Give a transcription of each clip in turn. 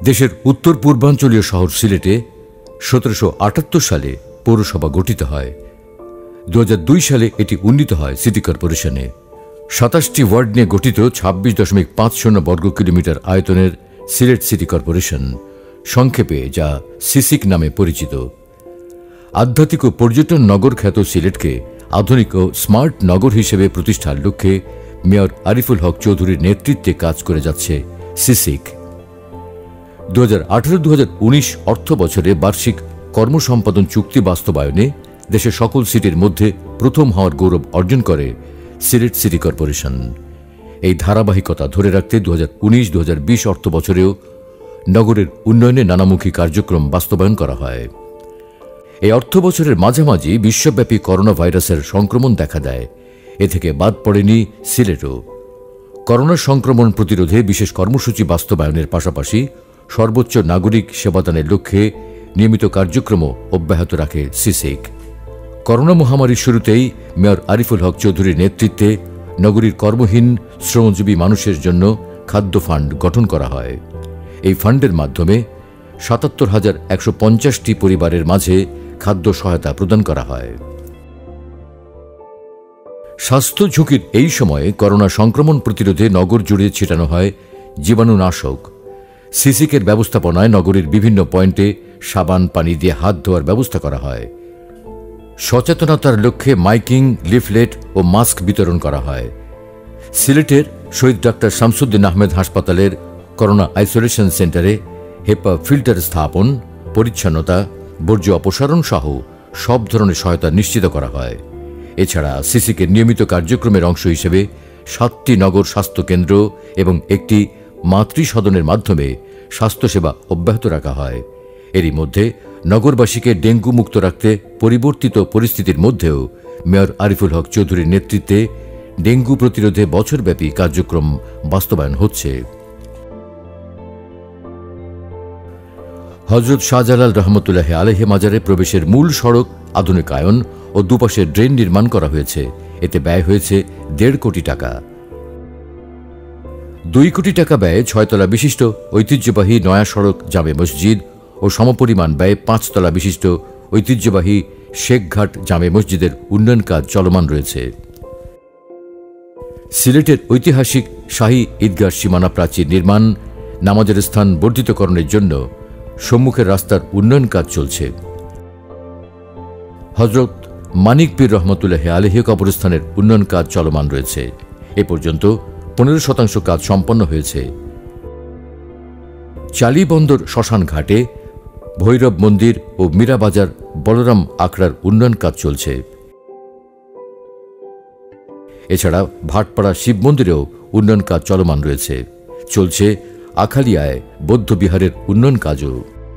দেশের উত্তর পূর্বাঞ্চলীয় শহর সিলেটে 1778 সালে পৌরসভা গঠিত হয়। 2002 সালে এটি উন্নীত হয় সিটি কর্পোরেশনে। 27টি ওয়ার্ড নিয়ে গঠিত 26.50 বর্গ কিলোমিটার আয়তনের সিলেট সিটি কর্পোরেশন, সংক্ষেপে যা সিসিক নামে পরিচিত। আধ্যাত্মিক ও পর্যটন নগর খ্যাত সিলেটকে আধুনিক ও স্মার্ট নগর হিসেবে প্রতিষ্ঠার লক্ষ্যে মেয়র আরিফুল হক চৌধুরীর নেতৃত্বে কাজ করে যাচ্ছে সিসিক। 2018-2019 অর্থ বছরে বার্ষিক কর্মসম্পাদন চুক্তি বাস্তবায়নে দেশের সকল সিটির মধ্যে প্রথম হওয়ার গৌরব অর্জন করে সিলেট সিটি কর্পোরেশন। এই ধারাবাহিকতা ধরে রাখতে 2019-2020 অর্থ বছরেও নগরের উন্নয়নে নানামুখী কার্যক্রম বাস্তবায়ন করা হয়। এই অর্থ বছরের মাঝামাঝি বিশ্বব্যাপী করোনা ভাইরাসের সংক্রমণ দেখা দেয়। এ থেকে বাদ পড়েনি সিলেটও। করোনা সংক্রমণ প্রতিরোধে বিশেষ কর্মসূচি বাস্তবায়নের পাশাপাশি সর্বোচ্চ নাগরিক সেবাদানের লক্ষ্যে নিয়মিত কার্যক্রম অব্যাহত রাখে সিসিক। করোনা মহামারীর শুরুতেই মেয়র আরিফুল হক চৌধুরীর নেতৃত্বে নগরীর কর্মহীন শ্রমজীবী মানুষের জন্য খাদ্য ফান্ড গঠন করা হয়। এই ফান্ডের মাধ্যমে 77,150টি পরিবারের মাঝে খাদ্য সহায়তা প্রদান করা হয়। স্বাস্থ্য ঝুঁকির এই সময়ে করোনা সংক্রমণ প্রতিরোধে নগর জুড়ে ছিটানো হয় জীবাণুনাশক। সিসিকের ব্যবস্থাপনায় নগরীর বিভিন্ন পয়েন্টে সাবান পানি দিয়ে হাত ধোয়ার ব্যবস্থা করা হয়। সচেতনতার লক্ষ্যে মাইকিং, লিফলেট ও মাস্ক বিতরণ করা হয়। সিলেটের শহীদ ডাক্তার শামসুদ্দিন আহমেদ হাসপাতালের করোনা আইসোলেশন সেন্টারে হেপা ফিল্টার স্থাপন, পরিচ্ছন্নতা, বর্জ্য অপসারণ সহ সব ধরনের সহায়তা নিশ্চিত করা হয়। এছাড়া সিসিকের নিয়মিত কার্যক্রমের অংশ হিসেবে 7টি নগর স্বাস্থ্য কেন্দ্র এবং একটি মাতৃসদনের মাধ্যমে স্বাস্থ্যসেবা অব্যাহত রাখা হয়। এরই মধ্যে নগরবাসীকে ডেঙ্গু মুক্ত রাখতে পরিবর্তিত পরিস্থিতির মধ্যেও মেয়র আরিফুল হক চৌধুরীর নেতৃত্বে ডেঙ্গু প্রতিরোধে বছরব্যাপী কার্যক্রম বাস্তবায়ন হচ্ছে। হযরত শাহজালাল রহমতুল্লাহ আলাইহি মাজারে প্রবেশের মূল সড়ক আধুনিকায়ন ও দুপাশে ড্রেন নির্মাণ করা হয়েছে। এতে ব্যয় হয়েছে 1.5 কোটি টাকা। 2 কোটি টাকা ব্যয়ে 6 তলা বিশিষ্ট ঐতিহ্যবাহী নয়া সড়ক জামে মসজিদ ও সমপরিমাণ ব্যয়ে 5 তলা বিশিষ্ট ঐতিহ্যবাহী শেখঘাট জামে মসজিদের উন্নয়ন কাজ চলমান রয়েছে। সিলেটের ঐতিহাসিক শাহী ঈদগাহ সীমানা প্রাচীর নির্মাণ, নামাজের স্থান বর্ধিতকরণের জন্য সম্মুখের রাস্তার উন্নয়ন কাজ চলছে। হযরত মানিক পীর রহমতুল্লাহ আলাইহি কবরস্থানের উন্নয়ন কাজ চলমান রয়েছে। এ পর্যন্ত 15% কাজ সম্পন্ন হয়েছে। চালিবন্দর শ্মশান ঘাটে ভৈরব মন্দির ও মীরাবাজার বলরাম আখড়ার উন্নয়ন কাজ চলছে। এছাড়া ভাটপাড়া শিব মন্দিরেও উন্নয়ন কাজ চলমান রয়েছে। চলছে আখালিয়ায় বৌদ্ধ বিহারের উন্নয়ন কাজও।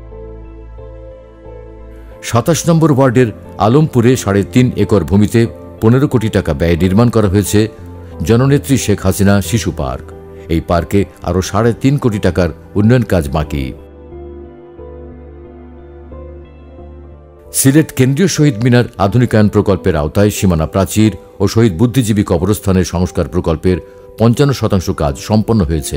27 নম্বর ওয়ার্ডের আলমপুরে 3.5 একর ভূমিতে 15 কোটি টাকা ব্যয়ে নির্মাণ করা হয়েছে জননেত্রী শেখ হাসিনা শিশু পার্ক। এই পার্কে আরও 3.5 কোটি টাকার উন্নয়ন কাজ বাকি। সিলেট কেন্দ্রীয় শহীদ মিনার আধুনিকায়ন প্রকল্পের আওতায় সীমানা প্রাচীর ও শহীদ বুদ্ধিজীবী কবরস্থানের সংস্কার প্রকল্পের 55% কাজ সম্পন্ন হয়েছে।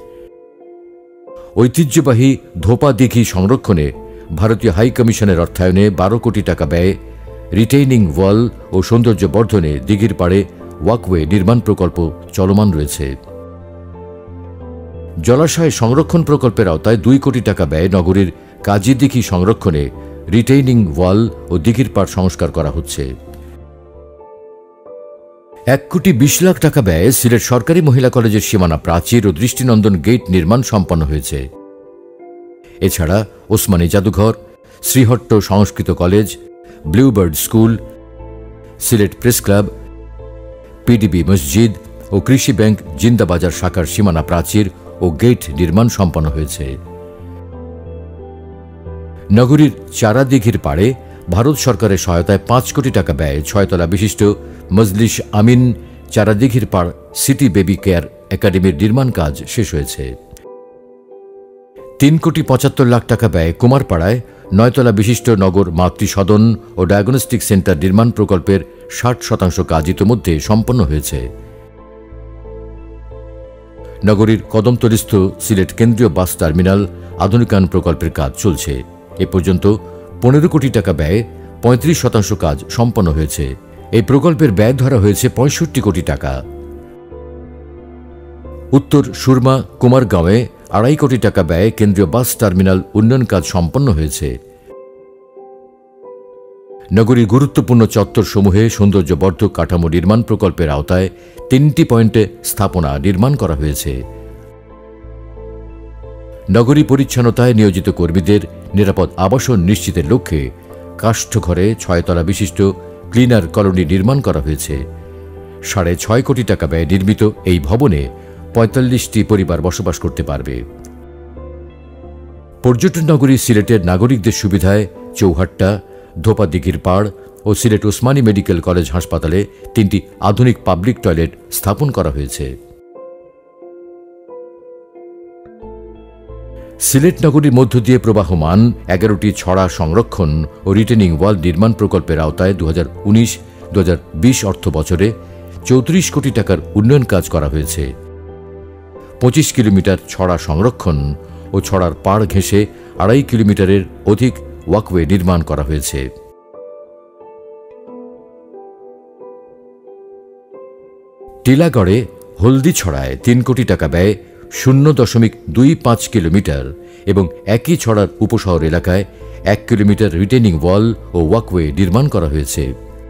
ঐতিহ্যবাহী ধোপা দিঘি সংরক্ষণে ভারতীয় হাই কমিশনের অর্থায়নে 12 কোটি টাকা ব্যয়ে রিটেইনিং ওয়াল ও সৌন্দর্য বর্ধনে দিঘির পাড়ে ওয়াকওয়ে নির্মাণ প্রকল্প চলমান রয়েছে। জলাশয় সংরক্ষণ প্রকল্পের আওতায় 2 কোটি টাকা ব্যয়ে নগরীর কাজী দিঘি সংরক্ষণে রিটেইনিং ওয়াল ও দিঘির পাড় সংস্কার করা হচ্ছে। 1,20,00,000 টাকা ব্যয়ে সিলেট সরকারি মহিলা কলেজের সীমানা প্রাচীর ও দৃষ্টিনন্দন গেট নির্মাণ সম্পন্ন হয়েছে। এছাড়া ওসমানী জাদুঘর, Srihatta Sanskrit college, Bluebird school, Sylhet press club, PDB মসজিদ ও কৃষি ব্যাংক জিন্দাবাজার শাখার সীমানা প্রাচীর ও গেট নির্মাণ সম্পন্ন হয়েছে। নগরীর চারাদিঘির পাড়ে ভারত সরকারের সহায়তায় 5 কোটি টাকা ব্যয়ে 6 তলা বিশিষ্ট মজলিস আমিন চারাদিঘির পাড় সিটি বেবি কেয়ার একাডেমির নির্মাণ কাজ শেষ হয়েছে। 3,75,00,000 টাকা ব্যয়ে কুমারপাড়ায় 9 তলা বিশিষ্ট নগর মাতৃসদন ও ডায়াগনস্টিক সেন্টার নির্মাণ প্রকল্পের 60% কাজ ইতোমধ্যে সম্পন্ন হয়েছে। নগরীর কদমতলীস্থ সিলেট কেন্দ্রীয় বাস টার্মিনাল আধুনিকায়ন প্রকল্পের কাজ চলছে। এ পর্যন্ত 15 কোটি টাকা ব্যয়ে 35% কাজ সম্পন্ন হয়েছে। এই প্রকল্পের ব্যয় ধরা হয়েছে 65 কোটি টাকা। উত্তর সুরমা কুমারগাঁওয়ে 2.5 কোটি টাকা ব্যয়ে কেন্দ্রীয় বাস টার্মিনাল উন্নয়ন কাজ সম্পন্ন হয়েছে। নগরীর গুরুত্বপূর্ণ চত্বরসমূহে সৌন্দর্যবর্ধক কাঠামো নির্মাণ প্রকল্পের আওতায় 3টি পয়েন্টে স্থাপনা নির্মাণ করা হয়েছে। নগরী পরিচ্ছন্নতায় নিয়োজিত কর্মীদের নিরাপদ আবাসন নিশ্চিতের লক্ষ্যে কাষ্ঠঘরে 6 তলা বিশিষ্ট ক্লিনার কলোনি নির্মাণ করা হয়েছে। 6.5 কোটি টাকা ব্যয়ে নির্মিত এই ভবনে 45টি পরিবার বসবাস করতে পারবে। পর্যটন নগরী সিলেটের নাগরিকদের সুবিধায় চৌহাট্টা, ধোপাদিঘির পাড় ও সিলেট ওসমানী মেডিকেল কলেজ হাসপাতালে 3টি আধুনিক পাবলিক টয়লেট স্থাপন করা হয়েছে। সিলেট নগরীর মধ্য দিয়ে প্রবাহমান 11টি ছড়া সংরক্ষণ ও রিটেনিং ওয়াল নির্মাণ প্রকল্পের আওতায় 2019-2020 অর্থ বছরে 34 কোটি টাকার উন্নয়ন কাজ করা হয়েছে। 25 কিলোমিটার ছড়া সংরক্ষণ ও ছড়ার পাড় ঘেঁষে 2.5 কিলোমিটারের অধিক ওয়াকওয়ে নির্মাণ করা হয়েছে। টিলাগড়ে হলদিছড়ায় 3 কোটি টাকা ব্যয়ে 0.25 কিলোমিটার এবং একই ছড়ার উপশহর এলাকায় 1 কিলোমিটার রিটেনিং ওয়াল ও ওয়াকওয়ে নির্মাণ করা হয়েছে।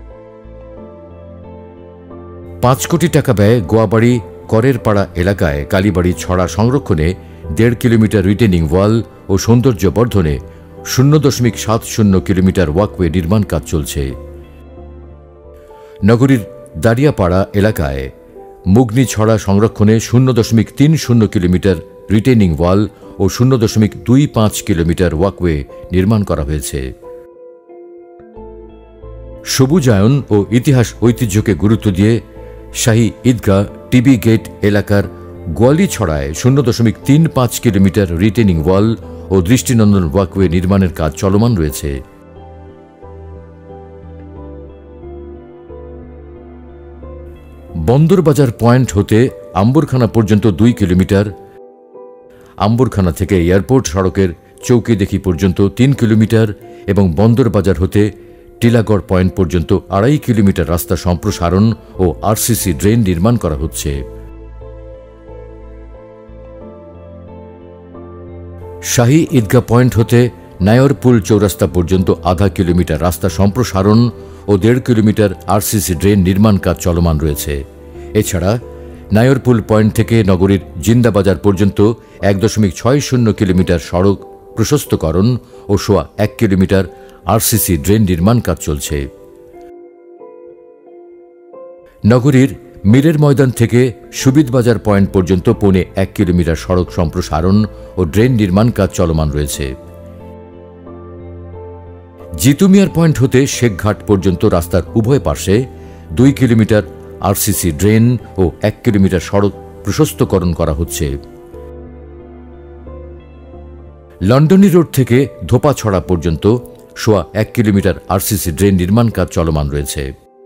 5 কোটি টাকা ব্যয়ে গোয়াবাড়ি করের পাড়া এলাকায় কালীবাড়ি ছড়া সংরক্ষণে 1.5 কিলোমিটার রিটেনিং ওয়াল ও সৌন্দর্য বর্ধনে 0.70 কিলোমিটার ওয়াকওয়ে নির্মাণ কাজ চলছে। নগরীর দাঁড়িয়াপাড়া এলাকায় মুগনি ছড়া সংরক্ষণে 0.30 কিলোমিটার রিটেনিং ওয়াল ও 0.25 কিলোমিটার ওয়াকওয়ে নির্মাণ করা হয়েছে। সবুজায়ন ও ইতিহাস ঐতিহ্যকে গুরুত্ব দিয়ে শাহী ঈদগাহ টিবি গেট এলাকার গোয়ালি ছড়ায় 0.35 কিলোমিটার রিটেনিং ওয়াল ও দৃষ্টিনন্দন ওয়াকওয়ে নির্মাণের কাজ চলমান রয়েছে। বন্দরবাজার পয়েন্ট হতে আম্বরখানা পর্যন্ত 2 কিলোমিটার, আম্বরখানা থেকে এয়ারপোর্ট সড়কের চৌকিদেখি পর্যন্ত 3 কিলোমিটার এবং বন্দরবাজার হতে টিলাগড় পয়েন্ট পর্যন্ত 2.5 কিলোমিটার রাস্তা সম্প্রসারণ ও আরসিসি ড্রেন নির্মাণ করা হচ্ছে। শাহী ঈদগাহ পয়েন্ট হতে নায়রপুল চৌরাস্তা পর্যন্ত 0.5 কিলোমিটার রাস্তা সম্প্রসারণ ও 1.5 কিলোমিটার আরসিসি ড্রেন নির্মাণ কাজ চলমান রয়েছে। এছাড়া নায়রপুল পয়েন্ট থেকে নগরীর জিন্দাবাজার পর্যন্ত 1.60 কিলোমিটার সড়ক প্রশস্তকরণ ও 1 কিলোমিটার আরসিসি ড্রেন নির্মাণ কাজ চলছে। নগরীর মীরের ময়দান থেকে সুবিদবাজার পয়েন্ট পর্যন্ত 1.25 কিলোমিটার সড়ক সম্প্রসারণ ও ড্রেন নির্মাণ কাজ চলমান রয়েছে। জিতুমিয়ার পয়েন্ট হতে শেখঘাট পর্যন্ত রাস্তার উভয় পাশে 2 কিলোমিটার আরসিসি ড্রেন ও 1 কিলোমিটার সড়ক প্রশস্তকরণ করা হচ্ছে। লন্ডনী রোড থেকে ধোপাছড়া পর্যন্ত 1 কিলোমিটার আরসিসি ড্রেন নির্মাণ কাজ চলমান রয়েছে।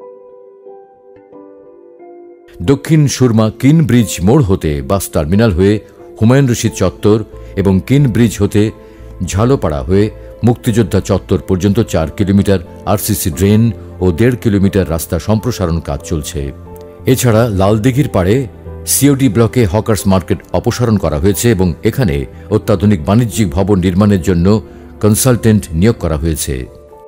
দক্ষিণ সুরমা কিন ব্রিজ মোড় হতে বাস টার্মিনাল হয়ে হুমায়ুন রশিদ চত্বর এবং কিন ব্রিজ হতে ঝালোপাড়া হয়ে মুক্তিযোদ্ধা চত্বর পর্যন্ত 4 কিলোমিটার আরসিসি ড্রেন ও 1.5 কিলোমিটার রাস্তা সম্প্রসারণ কাজ চলছে। এছাড়া লালদিঘির পাড়ে সিওডি ব্লকে হকার্স মার্কেট অপসারণ করা হয়েছে এবং এখানে অত্যাধুনিক বাণিজ্যিক ভবন নির্মাণের জন্য কনসালটেন্ট নিয়োগ করা হয়েছে।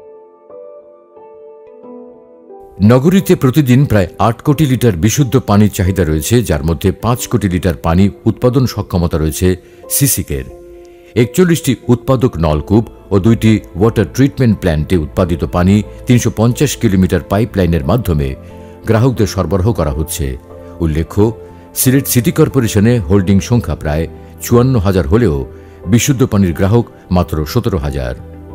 নগরীতে প্রতিদিন প্রায় 8 কোটি লিটার বিশুদ্ধ পানির চাহিদা রয়েছে, যার মধ্যে 5 কোটি লিটার পানি উৎপাদন সক্ষমতা রয়েছে সিসিকের। 41টি উৎপাদক নলকূপ ও 2টি ওয়াটার ট্রিটমেন্ট প্ল্যান্টে উৎপাদিত পানি 350 কিলোমিটার পাইপলাইনের মাধ্যমে গ্রাহকদের সরবরাহ করা হচ্ছে। উল্লেখ্য, সিলেট সিটি কর্পোরেশনে হোল্ডিং সংখ্যা প্রায় 54,000 হলেও বিশুদ্ধ পানির গ্রাহক মাত্র 17,000।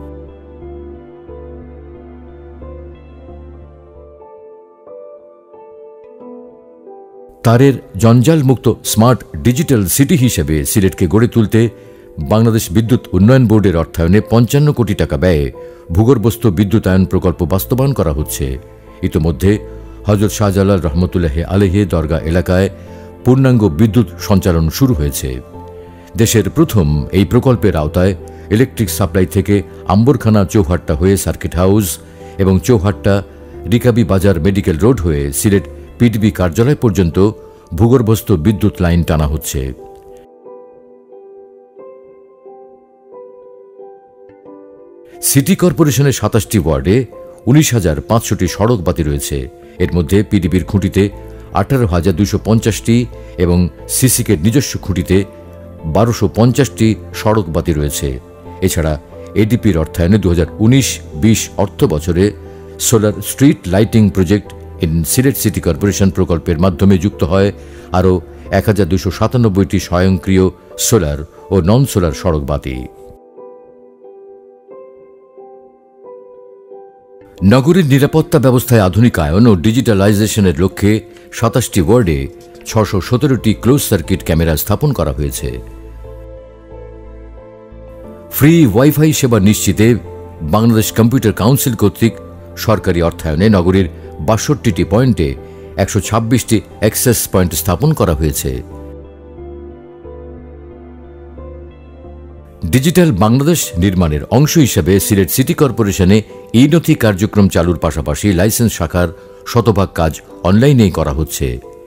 তারের জঞ্জালমুক্ত স্মার্ট ডিজিটাল সিটি হিসেবে সিলেটকে গড়ে তুলতে বাংলাদেশ বিদ্যুৎ উন্নয়ন বোর্ডের অর্থায়নে 55 কোটি টাকা ব্যয়ে ভূগর্ভস্থ বিদ্যুতায়ন প্রকল্প বাস্তবায়ন করা হচ্ছে। ইতোমধ্যে হযরত শাহজালাল রহমতুল্লাহ আলাইহি দরগা এলাকায় পূর্ণাঙ্গ বিদ্যুৎ সঞ্চালন শুরু হয়েছে। দেশের প্রথম এই প্রকল্পের আওতায় ইলেকট্রিক সাপ্লাই থেকে আম্বরখানা চৌহাট্টা হয়ে সার্কিট হাউস এবং চৌহাট্টা রিকাবি বাজার মেডিকেল রোড হয়ে সিলেট পিডিবি কার্যালয় পর্যন্ত ভূগর্ভস্থ বিদ্যুৎ লাইন টানা হচ্ছে। সিটি কর্পোরেশনের 27টি ওয়ার্ডে 19,500টি সড়ক বাতি রয়েছে। এর মধ্যে পিডিবির খুঁটিতে 18,250টি এবং সিসিকের নিজস্ব খুঁটিতে 1250টি সড়ক বাতি রয়েছে। এছাড়া এডিপির অর্থায়নে 2019-20 অর্থ বছরে solar street lighting project in Sylhet city corporation প্রকল্পের মাধ্যমে যুক্ত হয় আরও 1,297টি স্বয়ংক্রিয় সোলার ও নন সোলার সড়ক বাতি। নগরীর নিরাপত্তা ব্যবস্থায় আধুনিকায়ন ও ডিজিটালাইজেশনের লক্ষ্যে 27টি ওয়ার্ডে 617টি ক্লোজ সার্কিট ক্যামেরা স্থাপন করা হয়েছে। ফ্রি ওয়াইফাই সেবা নিশ্চিতে বাংলাদেশ কম্পিউটার কাউন্সিল কর্তৃক সরকারি অর্থায়নে নগরীর 62টি পয়েন্টে 126টি অ্যাক্সেস পয়েন্ট স্থাপন করা হয়েছে। ডিজিটাল বাংলাদেশ নির্মাণের অংশ হিসেবে সিলেট সিটি কর্পোরেশনে ই-নথি কার্যক্রম চালুর পাশাপাশি লাইসেন্স শাখার শতভাগ কাজ অনলাইনেই করা হচ্ছে।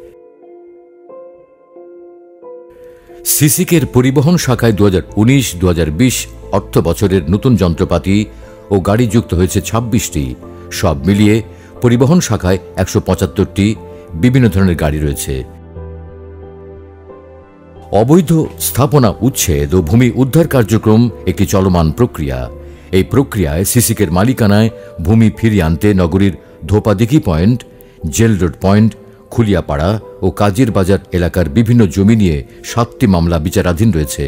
সিসিকের পরিবহন শাখায় 2019-2020 অর্থ বছরের নতুন যন্ত্রপাতি ও গাড়ি যুক্ত হয়েছে 26টি। সব মিলিয়ে পরিবহন শাখায় 175টি বিভিন্ন ধরনের গাড়ি রয়েছে। অবৈধ স্থাপনা উচ্ছেদ ও ভূমি উদ্ধার কার্যক্রম একটি চলমান প্রক্রিয়া। এই প্রক্রিয়ায় সিসিকের মালিকানায় ভূমি ফিরিয়ে আনতে নগরীর Dhopadighi point, jail road point, Khuliapara ও কাজীর বাজার এলাকার বিভিন্ন জমি নিয়ে 7টি মামলা বিচারাধীন রয়েছে।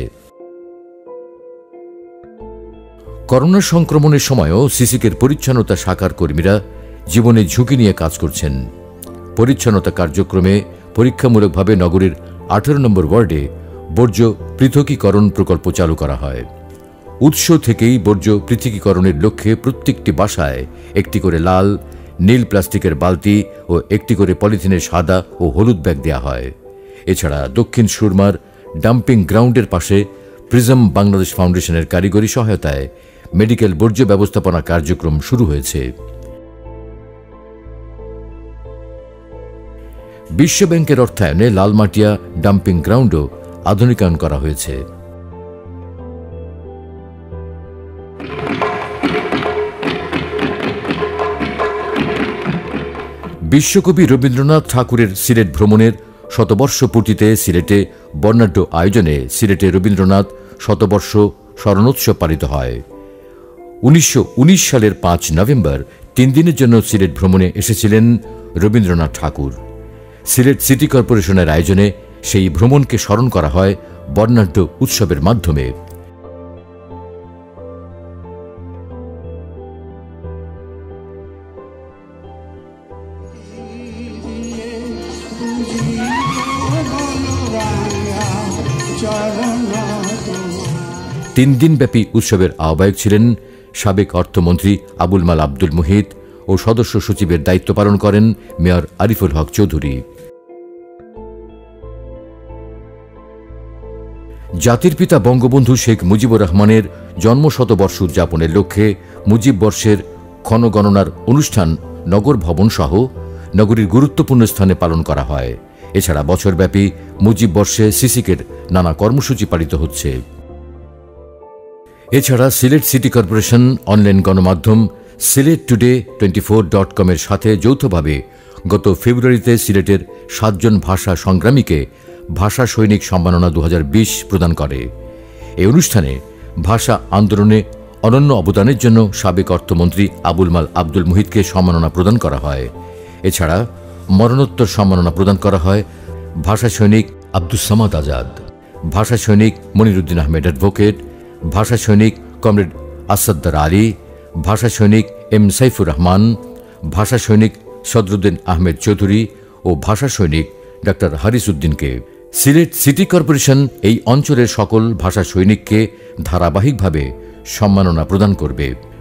করোনা সংক্রমণের সময়ও সিসিকের পরিচ্ছন্নতা শাখার কর্মীরা জীবনে ঝুঁকি নিয়ে কাজ করছেন। পরিচ্ছন্নতা কার্যক্রমে পরীক্ষামূলকভাবে নগরীর 18 নম্বর ওয়ার্ডে বর্জ্য পৃথকীকরণ প্রকল্প চালু করা হয়। উৎস থেকেই বর্জ্য পৃথকীকরণের লক্ষ্যে প্রত্যেকটি বাসায় একটি করে লাল, নীল প্লাস্টিকের বালতি ও একটি করে পলিথিনের সাদা ও হলুদ ব্যাগ দেওয়া হয়। এছাড়া দক্ষিণ সুরমার ডাম্পিং গ্রাউন্ডের পাশে প্রিজম বাংলাদেশ ফাউন্ডেশনের কারিগরি সহায়তায় মেডিকেল বর্জ্য ব্যবস্থাপনা কার্যক্রম শুরু হয়েছে। বিশ্ব ব্যাংকের অর্থায়নে লালমাটিয়া ডাম্পিং গ্রাউন্ডও আধুনিকায়ন করা হয়েছে। বিশ্বকবি রবীন্দ্রনাথ ঠাকুরের সিলেট ভ্রমণের শতবর্ষ পূর্তিতে সিলেটে বর্ণাঢ্য আয়োজনে সিলেটে রবীন্দ্রনাথ শতবর্ষ স্মরণোৎসব পালিত হয়। 1919 সালের 5 নভেম্বর 3 দিনের জন্য সিলেট ভ্রমণে এসেছিলেন রবীন্দ্রনাথ ঠাকুর। সিলেট সিটি কর্পোরেশনের আয়োজনে সেই ভ্রমণকে স্মরণ করা হয় বর্ণাঢ্য উৎসবের মাধ্যমে। তিন দিনব্যাপী উৎসবের আহ্বায়ক ছিলেন সাবেক অর্থমন্ত্রী আবুল মাল আব্দুল মুহিত ও সদস্য সচিবের দায়িত্ব পালন করেন মেয়র আরিফুল হক চৌধুরী। জাতির পিতা বঙ্গবন্ধু শেখ মুজিবুর রহমানের জন্মশতবর্ষ উদযাপনের লক্ষ্যে মুজিব বর্ষের ক্ষণগণনার অনুষ্ঠান নগর ভবন সহ নগরীর গুরুত্বপূর্ণ স্থানে পালন করা হয়। এছাড়া বছরব্যাপী মুজিব বর্ষে সিসিকের নানা কর্মসূচি পালিত হচ্ছে। এছাড়া সিলেট সিটি কর্পোরেশন অনলাইন গণমাধ্যম silettoday24.com এর সাথে যৌথভাবে গত ফেব্রুয়ারিতে সিলেটের 7 জন ভাষা সংগ্রামীকে ভাষা সৈনিক সম্মাননা 2020 প্রদান করে। এই অনুষ্ঠানে ভাষা আন্দোলনে অনন্য অবদানের জন্য সাবেক অর্থমন্ত্রী আবুল মাল আব্দুল মুহিতকে সম্মাননা প্রদান করা হয়। এছাড়া মরণোত্তর সম্মাননা প্রদান করা হয় ভাষা সৈনিক আব্দুস সামাদ আজাদ, ভাষা সৈনিক মনিরুদ্দিন আহমেদ অ্যাডভোকেট, ভাষা সৈনিক কমরেড আসাদ্দার আলী, ভাষা সৈনিক এম সাইফুর রহমান, ভাষা সৈনিক সদরুদ্দিন আহমেদ চৌধুরী ও ভাষা সৈনিক ডক্টর হারিস উদ্দিনকে। সিলেট সিটি কর্পোরেশন এই অঞ্চলের সকল ভাষা সৈনিককে ধারাবাহিকভাবে সম্মাননা প্রদান করবে।